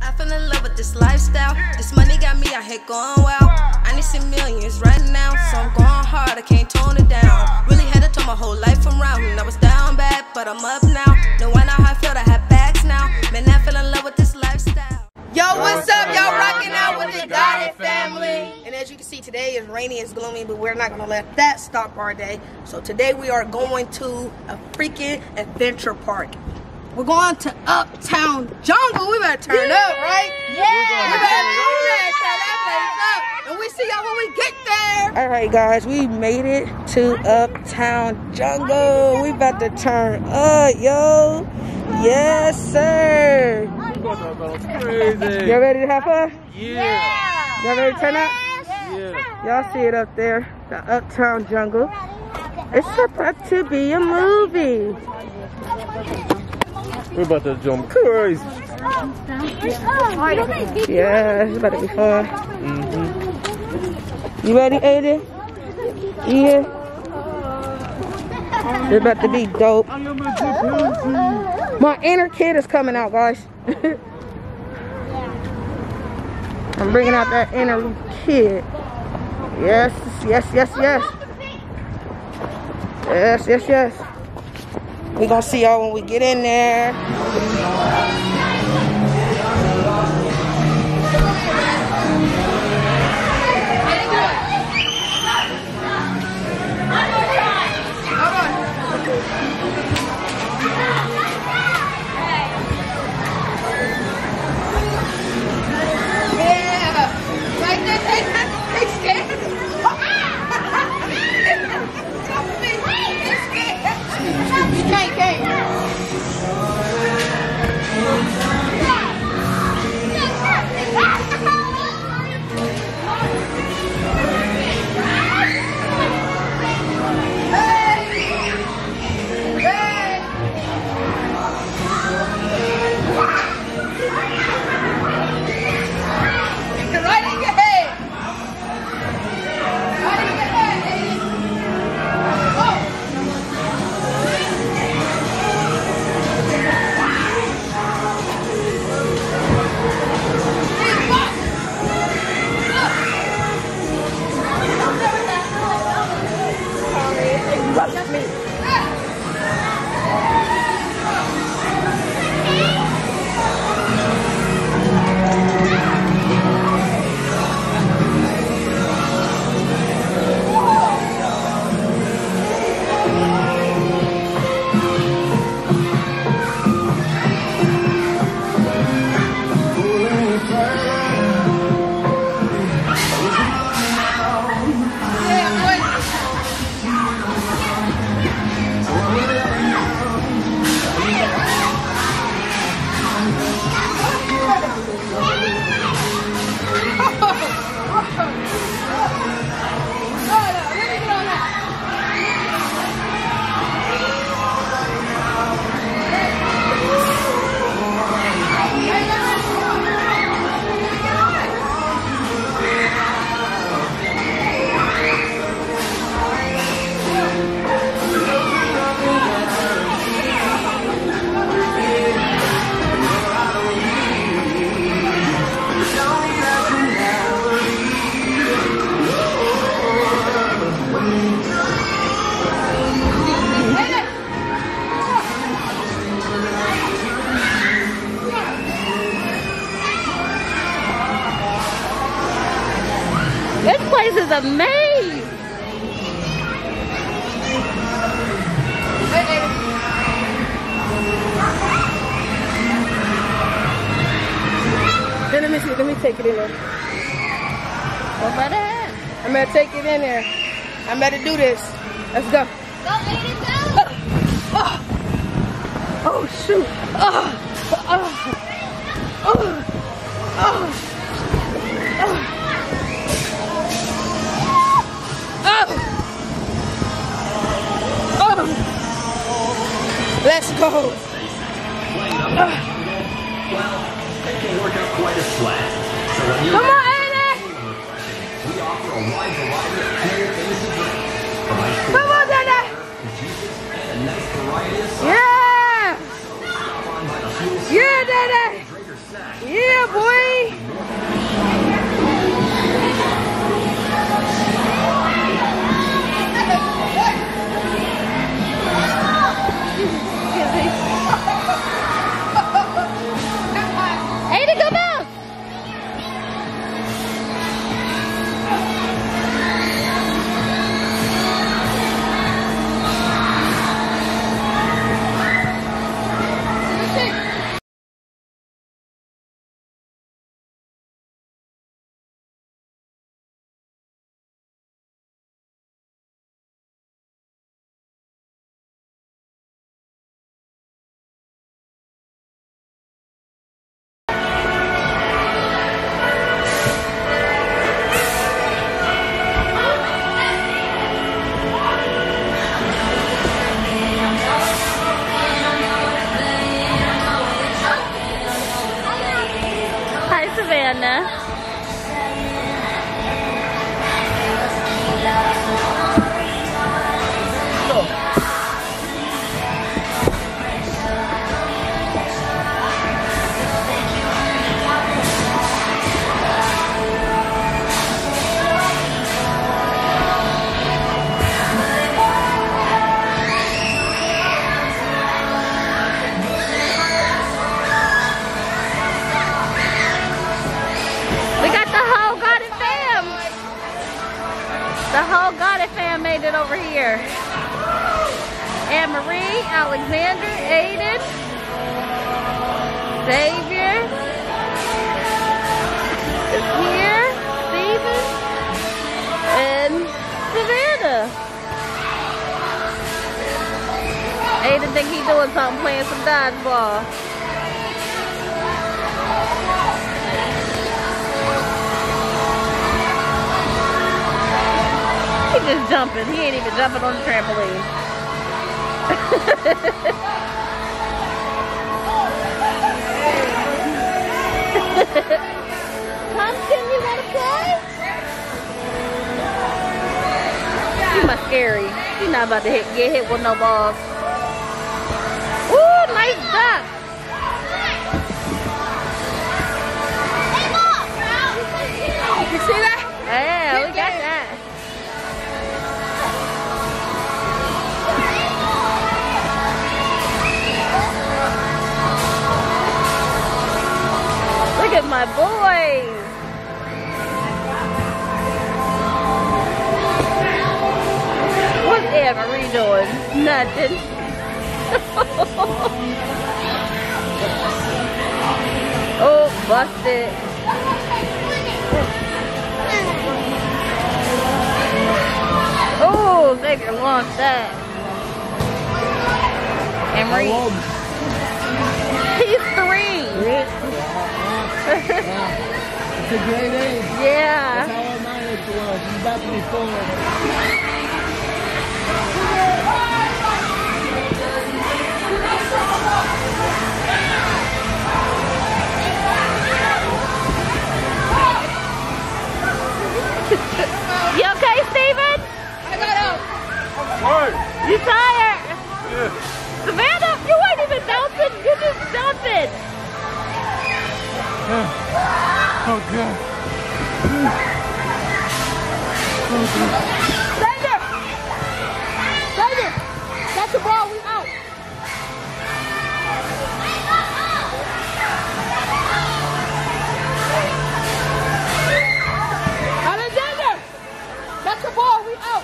I fell in love with this lifestyle. This money got me out here going wild. I need some millions right now, so I'm going hard, I can't tone it down. Really had to turn my whole life around. I was down bad, but I'm up now. No, I know how I felt, I have bags now. Man, I fell in love with this lifestyle. Yo, what's up? Y'all rocking out with the Got It family. And as you can see, today is rainy, it's gloomy, but we're not gonna let that stop our day. So today we are going to a freaking adventure park. We're going to Uptown Jungle. We better turn up, right? Yeah. We better turn that place up. And we see y'all when we get there. All right, guys, we made it to Uptown Jungle. We about to turn up, yo. Yes, sir. Crazy. Y'all ready to have fun? Yeah. Y'all ready to turn up? Yeah. Y'all see it up there, the Uptown Jungle. It's about to be a movie. We're about to jump crazy. Yeah, it's about to be fun. You ready, Aiden? Yeah. It's about to be dope. My inner kid is coming out, guys. I'm bringing out that inner kid. Yes, yes, yes, yes. Yes, yes, yes. We're gonna see y'all when we get in there. This place is a maze. Let me see. Let me take it in there. Go right ahead. I'm gonna take it in there. I'm about to do this. Let's go. Go, Aiden, go. Oh shoot. Let's go. Well, it can work out quite as flat. So when you're Come on, Aiden. we offer a wide variety of cool things to drink. From ice cream, Come on, Dada. juices, and a nice variety of Yeah. Stop on by the fuel Yeah, Dada. drinker sack. Yeah, boy. Aiden, go bounce. Savannah. The whole Goddard fam made it over here. Anne Marie, Alexander, Aiden, Xavier is here, Steven, and Savannah. Aiden think he's doing something, playing some dodgeball. He's just jumping. He ain't even jumping on the trampoline. Pumpkin, you want to play? She's my scary. She's not about to get hit with no balls. Ooh, nice duck. You see that? Yeah, we got that. Look at my boys. What's Anne Marie doing? Nothing. Oh, busted. Oh, Xavier launched that. Anne Marie. He's 3. It's a great age. Yeah. That's how old my age was. He's about to be 4. You okay, Steven? I got out. Alright. You tired? Yeah. Savannah, you ain't even bouncing. You just jumping. Oh God. Xavier! Xavier! That's the ball. We out. Alexander! That's the ball. We out.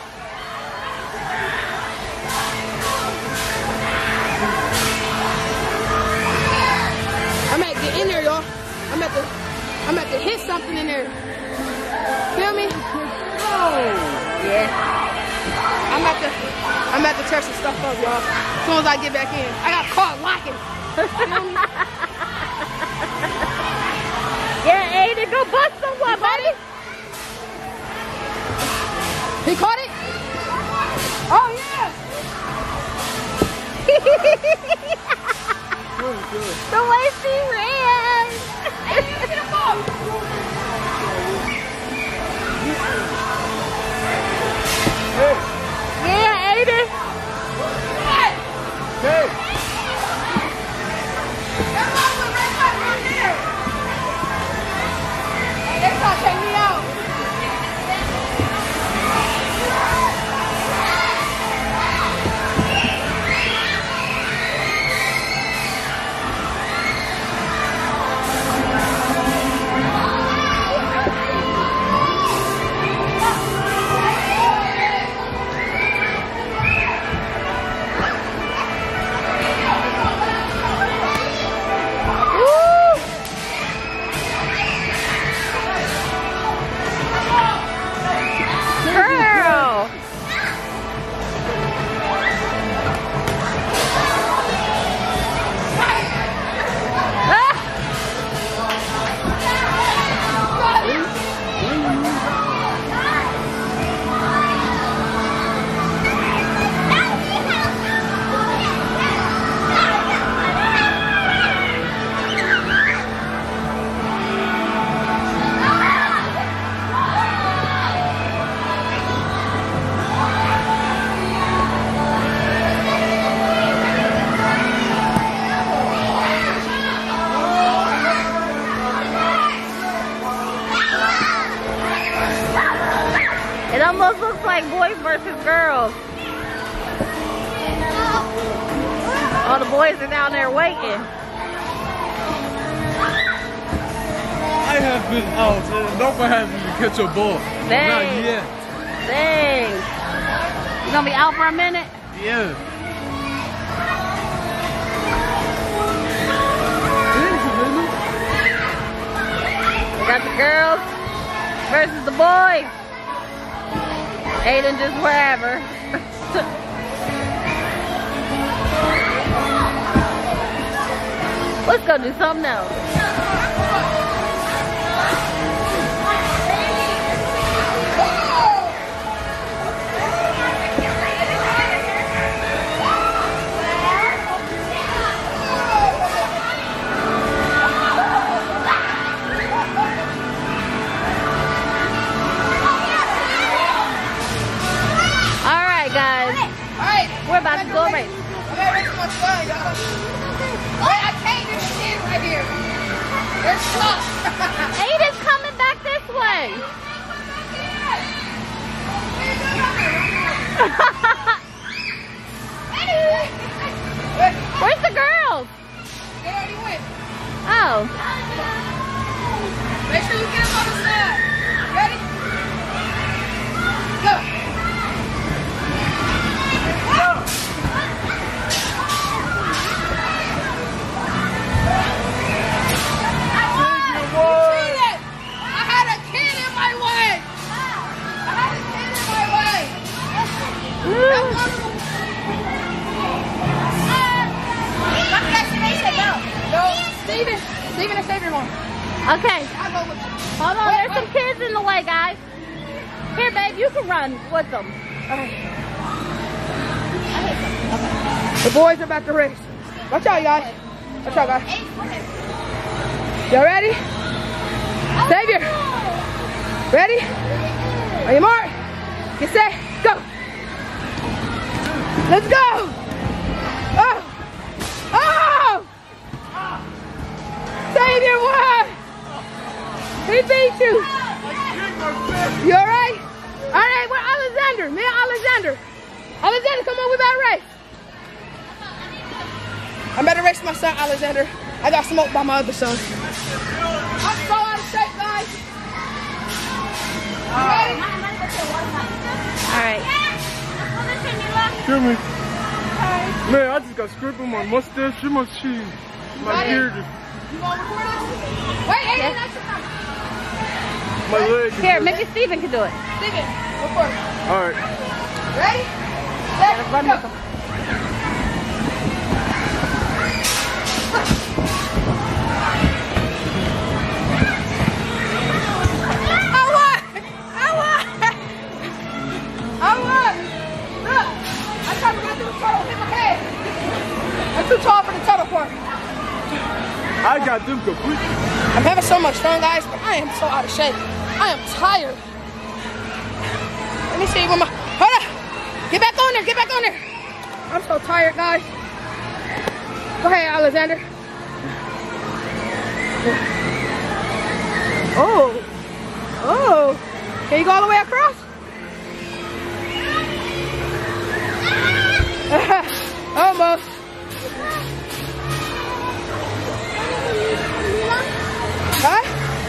I'm at get in there, y'all. I'm at to hit something in there. Feel me? Yeah. I'm at to tear some stuff up, y'all. As soon as I get back in. I got caught locking. Feel me? Yeah, Aiden, go bust someone, buddy. He caught it? Oh yeah! The way she ran. Yeah, Aiden. Hey. They trying to take me out. almost looks like boys versus girls. All the boys are down there waiting. I have been out and nobody has even catch a ball. Dang. Not yet. Dang. You gonna be out for a minute? Yeah. We got the girls versus the boys. Aiden just wherever. Let's go do something else. We're about to go race. I'm gonna race my son, y'all. Wait, I can't do shit right here. There's slow. Aiden's coming back this way. Where's the girls? They already went. Oh. Make sure you get them on the side. Ready? Go. Steven and Xavier won. Okay. Hold on, there's some kids in the way, guys. Here, babe, you can run with them. Okay. The boys are about to race. Watch out, guys. Watch out, guys. Y'all ready? Xavier. Ready? Are you marked? Get set. Go. Let's go. Oh. Oh. Xavier won! He beat you! You alright? Alright, we're Alexander. Me and Alexander. Alexander, come on, we about to race. I'm about to race my son, Alexander. I got smoked by my other son. I'm so out of shape, guys. You ready? Alright. Kill me. Man, I just got scraped on my mustache and my cheese. My beard is... You want to record us? Wait, Aiden, that's your time. My leg. Here, maybe Steven can do it. Steven, record. Alright. Ready? Gotta run with them. I won! Look, I tried to run through the turtle, hit my head. I'm too tall for the turtle part. I got them completely. I'm having so much fun, guys, but I am so out of shape. I am tired. Let me see. Hold on. Get back on there. Get back on there. I'm so tired, guys. Go ahead, Alexander. Oh. Oh. Can you go all the way across? Almost. Huh?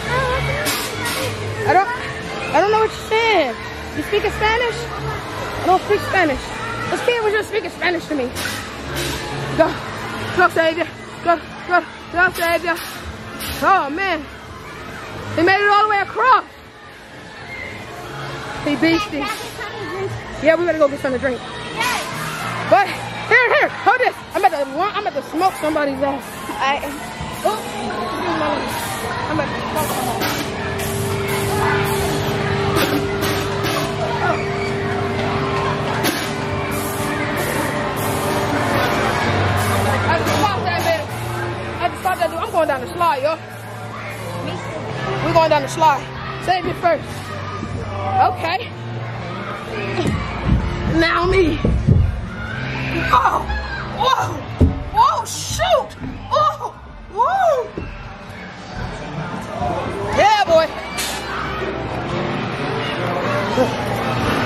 I don't know what you're saying. You speaking Spanish? I don't speak Spanish. This kid was just speaking Spanish to me. Go. Go, Xavier. Go, Xavier. Oh, man. He made it all the way across. He beastie. Yeah, we better go get something to drink. But, here, hold this. I'm about to smoke somebody's ass. I'm about to smoke somebody. I just stopped that man. I'm going down the slide, yo. We're going down the slide. Save it first. Okay. Now me. Oh! Whoa! Whoa! Shoot! Oh! Whoa! Yeah, boy.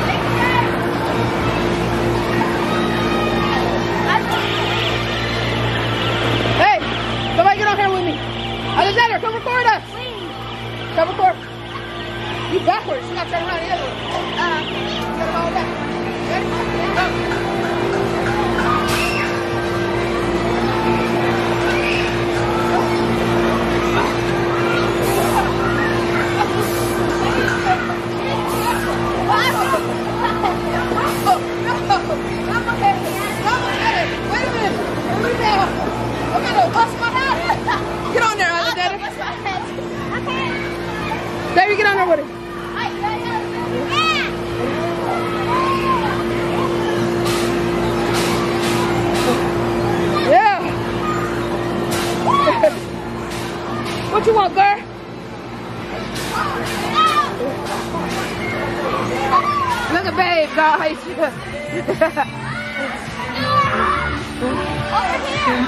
Double court. You backwards. You gotta turn around the other way. You gotta hold back. Ready? Go. Get on there, Alexander. Baby, get on there with it. Yeah. What you want, girl? Look at babe, guys. Over here.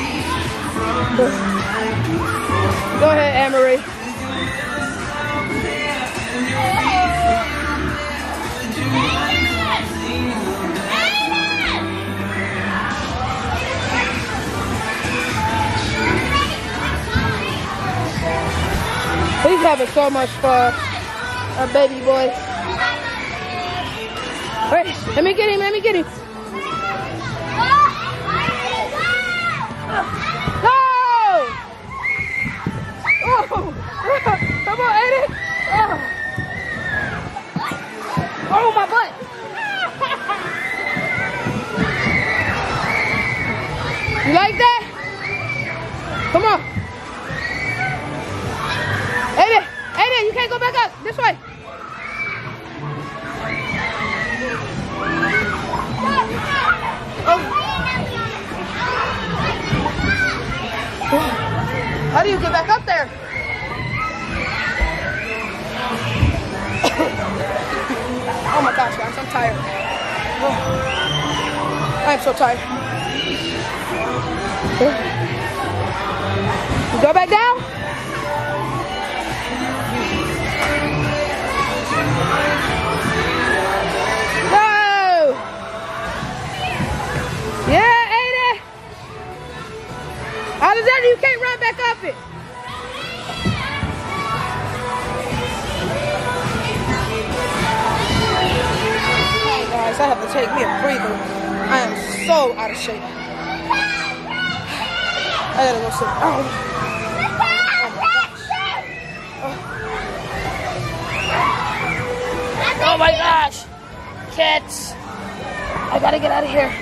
Go ahead, Anne-Marie. He's having so much fun. Our baby boy. Wait, let me get him, let me get him. No! Oh! Come on, Aiden. Oh, oh my butt. You like that? Come on. Aiden, Aiden, you can't go back up. This way. Oh. How do you get back up there? Oh my gosh, guys, I'm tired. Oh. I am so tired. Go back down. Go. Yeah, Aiden. Alexander, you can't run back up it. Guys, I have to take me a breather. I am so out of shape. I gotta go sit down. Oh my gosh. Cats. I gotta get out of here.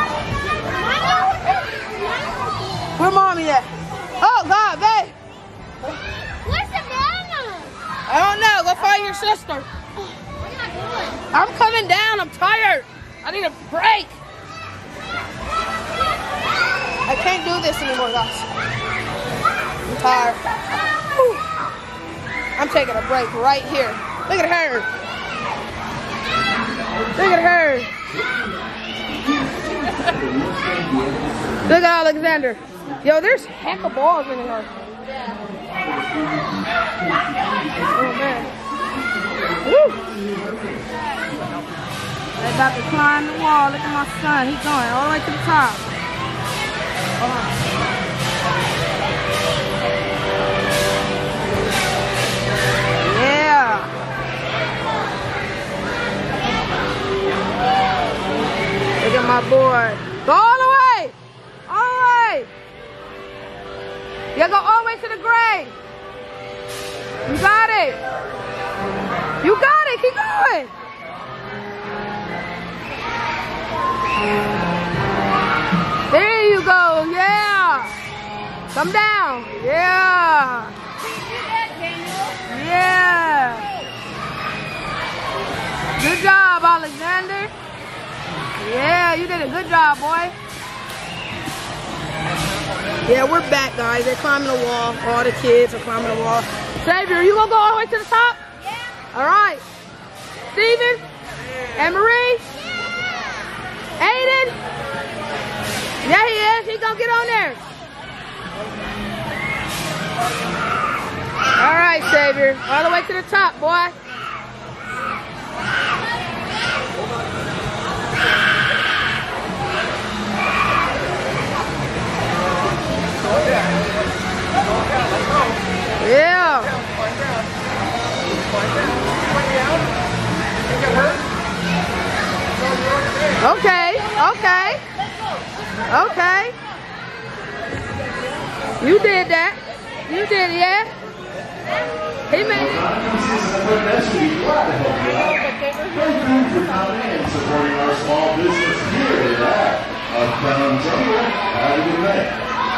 Where mommy at? Oh God, babe. Where's the mama? I don't know. Go find your sister. What are you doing? I'm coming down. I'm tired. I need a break. I can't do this anymore, guys. I'm tired. Whew. I'm taking a break right here. Look at her. Look at her. Look at Alexander. Yo, there's heck of balls in here. Oh, man. Woo. They're about to climb the wall. Look at my son. He's going all the way to the top. Yeah. Look at my boy. Go all the way. All the way. Yeah, go all the way to the grave. You got it. You got it. Keep going. There you go. Yeah. Come down. Yeah. Yeah. Good job, Alexander. Yeah, you did a good job, boy. Yeah, we're back, guys. They're climbing the wall. All the kids are climbing the wall. Xavier, you gonna go all the way to the top? Yeah. All right. Steven? Anne-Marie? Yeah. Aiden? Yeah, he is. He's gonna get on there. All right, Xavier. All the way to the top, boy. Yeah. Okay, okay, okay. You did that. You did it, yeah? He made it. Thank you for coming and supporting our small business here at Uptown Jungle. Have a good day.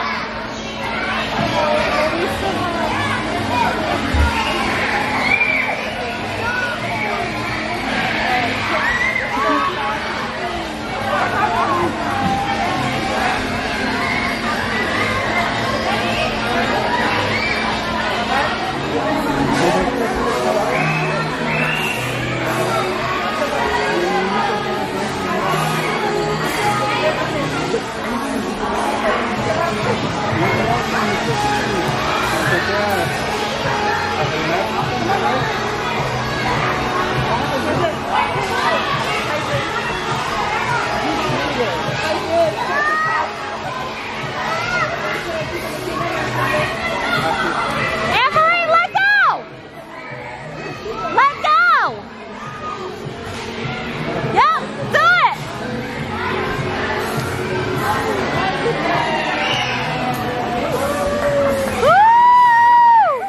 Anne-Marie, let go! Let go! Yep, do it! Woo!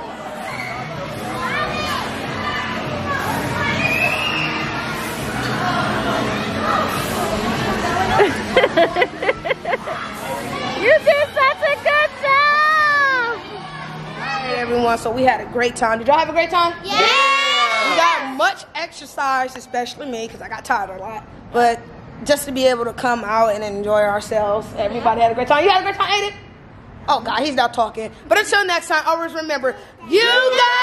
You did such a good job! Hey everyone, so we had a great time. Did y'all have a great time? Yeah! We got much exercise, especially me, because I got tired a lot. But just to be able to come out and enjoy ourselves, everybody had a great time. You had a great time, Aiden? Oh God, he's not talking. But until next time, always remember, you guys